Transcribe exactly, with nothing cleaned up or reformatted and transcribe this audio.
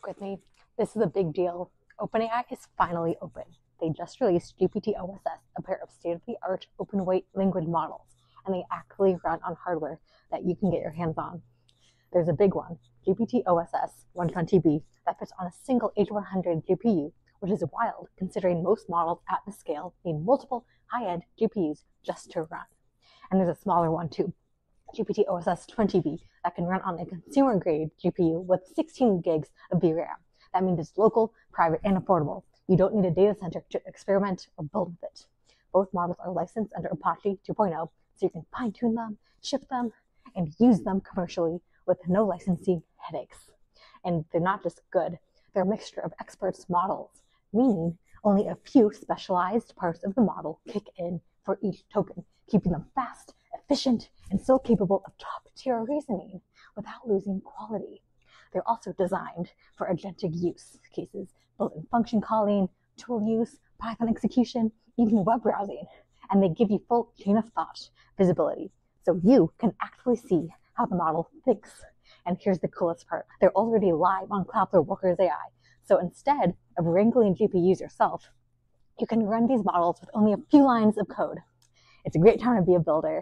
Rock with me. This is a big deal. OpenAI is finally open. They just released G P T O S S, a pair of state-of-the-art open-weight language models, and they actually run on hardware that you can get your hands on. There's a big one, G P T O S S one twenty B, that fits on a single H one hundred G P U, which is wild considering most models at the scale need multiple high-end G P Us just to run. And there's a smaller one too, G P T O S S twenty B, that can run on a consumer-grade G P U with sixteen gigs of V RAM. That means it's local, private, and affordable. You don't need a data center to experiment or build with it. Both models are licensed under Apache two point oh, so you can fine-tune them, ship them, and use them commercially with no licensing headaches. And they're not just good, they're a mixture of experts' models, meaning only a few specialized parts of the model kick in for each token, keeping them fast, efficient, and still capable of top-tier reasoning without losing quality. They're also designed for agentic use cases, built-in function calling, tool use, Python execution, even web browsing. And they give you full chain of thought visibility, so you can actually see how the model thinks. And here's the coolest part. They're already live on Cloudflare Workers A I. So instead of wrangling G P Us yourself, you can run these models with only a few lines of code. It's a great time to be a builder.